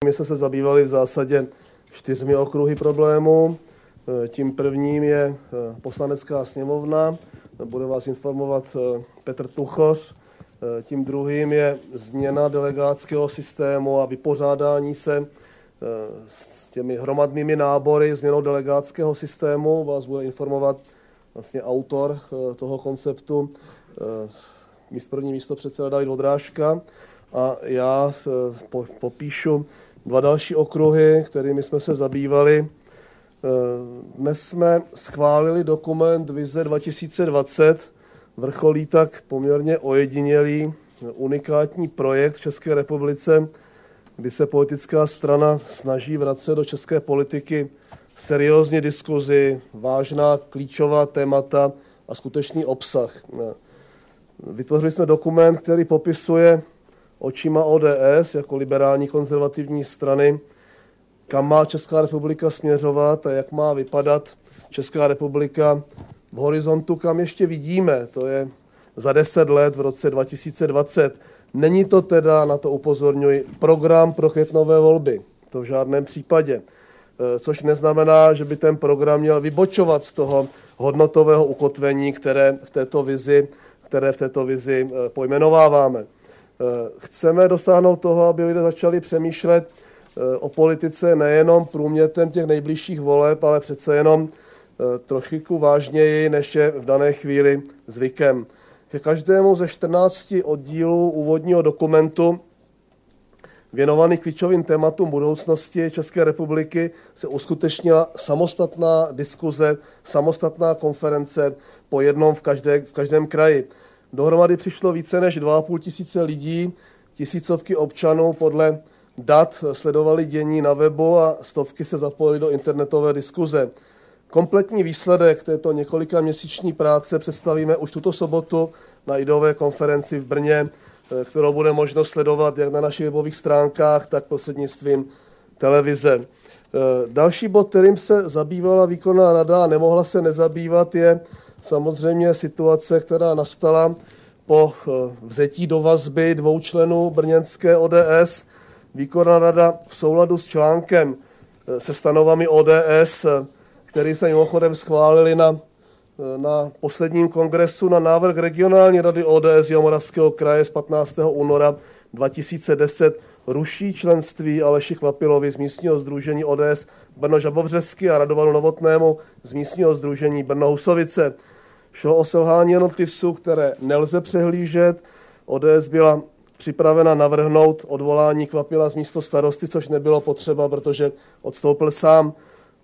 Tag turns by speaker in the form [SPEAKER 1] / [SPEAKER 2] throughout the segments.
[SPEAKER 1] My jsme se zabývali v zásadě 4 okruhy problémů. Tím prvním je Poslanecká sněmovna, bude vás informovat Petr Tuchoř. Tím druhým je změna delegátského systému a vypořádání se s těmi hromadnými nábory, změnou delegátského systému. Vás bude informovat vlastně autor toho konceptu, první místopředseda David Vondráška. A já popíšu 2 další okruhy, kterými jsme se zabývali. Dnes jsme schválili dokument Vize 2020, vrcholí tak poměrně ojedinělý, unikátní projekt v České republice, kdy se politická strana snaží vracet do české politiky seriózní diskuzi, vážná klíčová témata a skutečný obsah. Vytvořili jsme dokument, který popisuje očima ODS jako liberální konzervativní strany, kam má Česká republika směřovat a jak má vypadat Česká republika v horizontu, kam ještě vidíme, to je za 10 let v roce 2020. Není to teda, na to upozorňuji, program pro květnové volby, to v žádném případě. Což neznamená, že by ten program měl vybočovat z toho hodnotového ukotvení, které v této vizi pojmenováváme. Chceme dosáhnout toho, aby lidé začali přemýšlet o politice nejenom průmětem těch nejbližších voleb, ale přece jenom trošičku vážněji, než je v dané chvíli zvykem. Ke každému ze 14 oddílů úvodního dokumentu věnovaných klíčovým tématům budoucnosti České republiky se uskutečnila samostatná diskuze, samostatná konference po jednom v každém kraji. Dohromady přišlo více než 2,5 tisíce lidí, tisícovky občanů podle dat sledovali dění na webu a stovky se zapojily do internetové diskuze. Kompletní výsledek této několikaměsíční práce představíme už tuto sobotu na ideové konferenci v Brně, kterou bude možno sledovat jak na našich webových stránkách, tak prostřednictvím televize. Další bod, kterým se zabývala výkonná rada a nemohla se nezabývat, je samozřejmě situace, která nastala po vzetí do vazby 2 členů brněnské ODS. Výkonná rada v souladu s článkem se stanovami ODS, který se mimochodem schválili na posledním kongresu na návrh regionální rady ODS Jihomoravského kraje z 15. února 2010, ruší členství Aleši Kvapilovi z místního sdružení ODS Brno-Žabovřesky a Radovanu Novotnému z místního sdružení Brno-Husovice. Šlo o selhání jednotlivců, které nelze přehlížet. ODS byla připravena navrhnout odvolání Kvapila z místo starosty, což nebylo potřeba, protože odstoupil sám.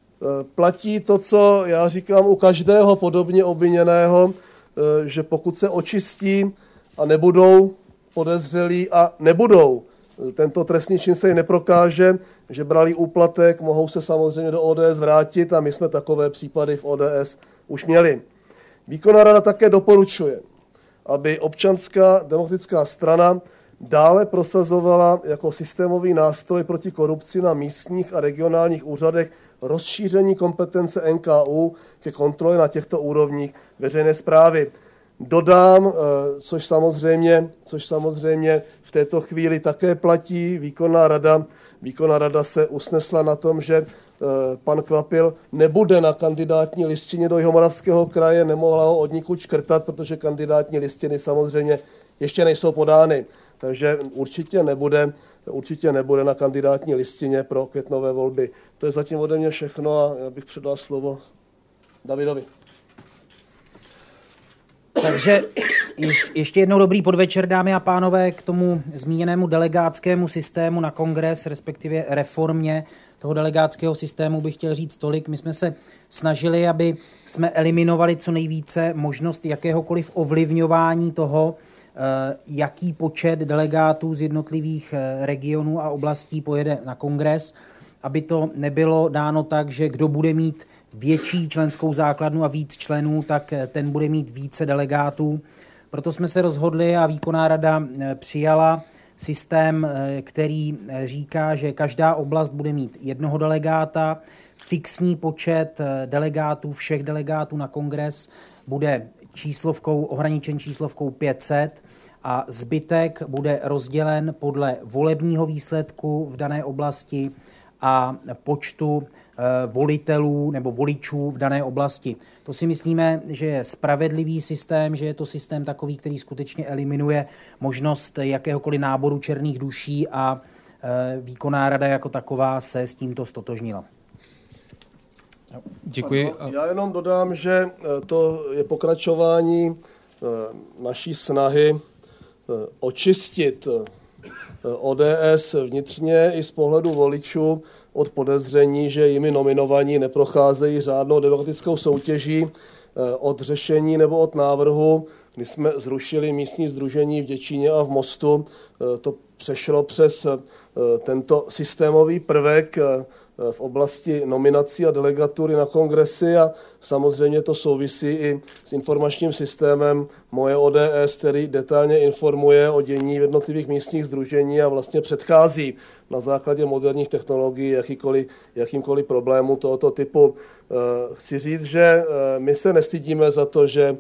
[SPEAKER 1] Platí to, co já říkám u každého podobně obviněného, že pokud se očistí a nebudou podezřelí a nebudou, tento trestný čin se jí neprokáže, že brali úplatek, mohou se samozřejmě do ODS vrátit a my jsme takové případy v ODS už měli. Výkonná rada také doporučuje, aby Občanská demokratická strana dále prosazovala jako systémový nástroj proti korupci na místních a regionálních úřadech rozšíření kompetence NKÚ ke kontrole na těchto úrovních veřejné správy. Dodám, což samozřejmě v této chvíli také platí, výkonná rada se usnesla na tom, že pan Kvapil nebude na kandidátní listině do Jihomoravského kraje, nemohla ho odnikud škrtat, protože kandidátní listiny samozřejmě ještě nejsou podány. Takže určitě nebude na kandidátní listině pro květnové volby. To je zatím ode mě všechno a já bych předal slovo Davidovi.
[SPEAKER 2] Takže ještě jednou dobrý podvečer, dámy a pánové, k tomu zmíněnému delegátskému systému na kongres, respektive reformě toho delegátského systému bych chtěl říct tolik. My jsme se snažili, aby jsme eliminovali co nejvíce možnost jakéhokoliv ovlivňování toho, jaký počet delegátů z jednotlivých regionů a oblastí pojede na kongres, aby to nebylo dáno tak, že kdo bude mít větší členskou základnu a víc členů, tak ten bude mít více delegátů. Proto jsme se rozhodli a výkonná rada přijala systém, který říká, že každá oblast bude mít jednoho delegáta, fixní počet delegátů, všech delegátů na kongres bude ohraničen číslovkou 500 a zbytek bude rozdělen podle volebního výsledku v dané oblasti a počtu volitelů nebo voličů v dané oblasti. To si myslíme, že je spravedlivý systém, že je to systém takový, který skutečně eliminuje možnost jakéhokoliv náboru černých duší a výkonná rada jako taková se s tímto stotožnila.
[SPEAKER 3] Děkuji.
[SPEAKER 1] Já jenom dodám, že to je pokračování naší snahy očistit ODS vnitřně i z pohledu voličů od podezření, že jimi nominovaní neprocházejí řádnou demokratickou soutěží, od řešení nebo od návrhu, kdy jsme zrušili místní sdružení v Děčíně a v Mostu. To přešlo přes tento systémový prvek v oblasti nominací a delegatury na kongresy a samozřejmě to souvisí i s informačním systémem Moje ODS, který detailně informuje o dění v jednotlivých místních sdružení a vlastně předchází na základě moderních technologií jakýmkoliv problémům tohoto typu. Chci říct, že my se nestydíme za to, že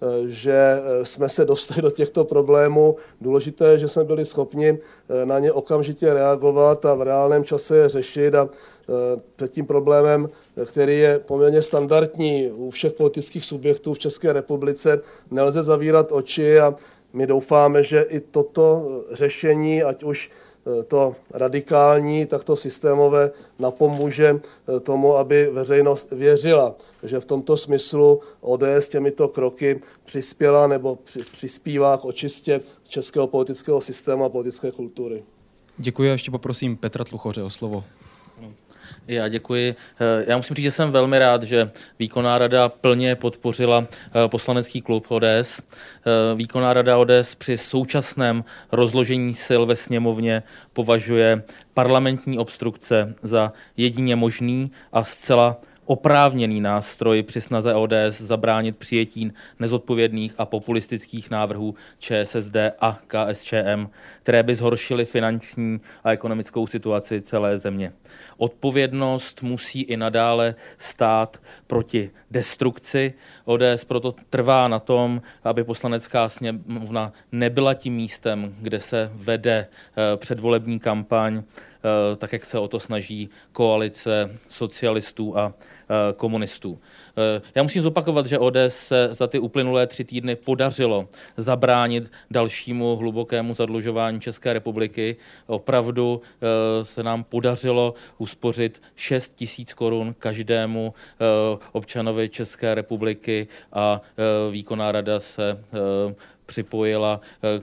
[SPEAKER 1] jsme se dostali do těchto problémů. Důležité je, že jsme byli schopni na ně okamžitě reagovat a v reálném čase je řešit a před tím problémem, který je poměrně standardní u všech politických subjektů v České republice, nelze zavírat oči a my doufáme, že i toto řešení, ať už to radikální, tak to systémové napomůže tomu, aby veřejnost věřila, že v tomto smyslu ODS těmito kroky přispěla nebo přispívá k očistě českého politického systému a politické kultury.
[SPEAKER 3] Děkuji a ještě poprosím Petra Tluchoře o slovo.
[SPEAKER 4] Já děkuji. Já musím říct, že jsem velmi rád, že výkonná rada plně podpořila poslanecký klub ODS. Výkonná rada ODS při současném rozložení sil ve sněmovně považuje parlamentní obstrukce za jedině možný a zcela oprávněný nástroj při snaze ODS zabránit přijetí nezodpovědných a populistických návrhů ČSSD a KSČM, které by zhoršily finanční a ekonomickou situaci celé země. Odpovědnost musí i nadále stát proti destrukci. ODS proto trvá na tom, aby poslanecká sněmovna nebyla tím místem, kde se vede předvolební kampaň, tak jak se o to snaží koalice socialistů a komunistů. Já musím zopakovat, že ODS se za ty uplynulé 3 týdny podařilo zabránit dalšímu hlubokému zadlužování České republiky. Opravdu se nám podařilo uspořit 6 000 korun každému občanovi České republiky a výkonná rada se připojila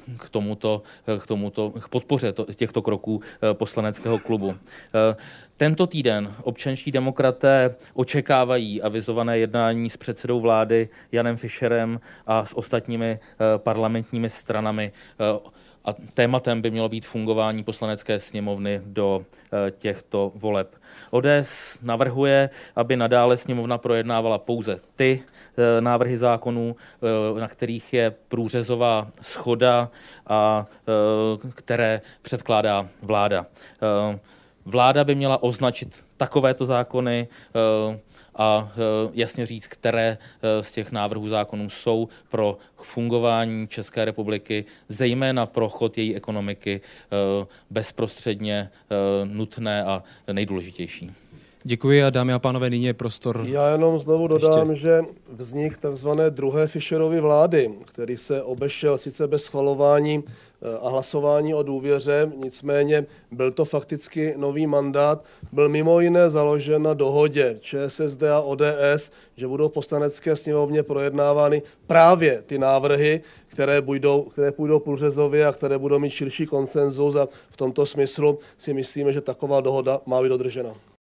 [SPEAKER 4] k podpoře těchto kroků poslaneckého klubu. Tento týden občanští demokraté očekávají avizované jednání s předsedou vlády Janem Fischerem a s ostatními parlamentními stranami. A tématem by mělo být fungování poslanecké sněmovny do těchto voleb. ODS navrhuje, aby nadále sněmovna projednávala pouze ty návrhy zákonů, na kterých je průřezová shoda a které předkládá vláda. Vláda by měla označit takovéto zákony a jasně říct, které z těch návrhů zákonů jsou pro fungování České republiky, zejména pro chod její ekonomiky, bezprostředně nutné a nejdůležitější.
[SPEAKER 3] Děkuji a dámy a pánové, nyní je prostor.
[SPEAKER 1] Já jenom znovu dodám, že vznik takzvané druhé Fischerovy vlády, který se obešel sice bez schvalování a hlasování o důvěře, nicméně byl to fakticky nový mandát, byl mimo jiné založen na dohodě ČSSD a ODS, že budou v poslanecké sněmovně projednávány právě ty návrhy, které půjdou průřezově a které budou mít širší konsenzus a v tomto smyslu si myslíme, že taková dohoda má být dodržena.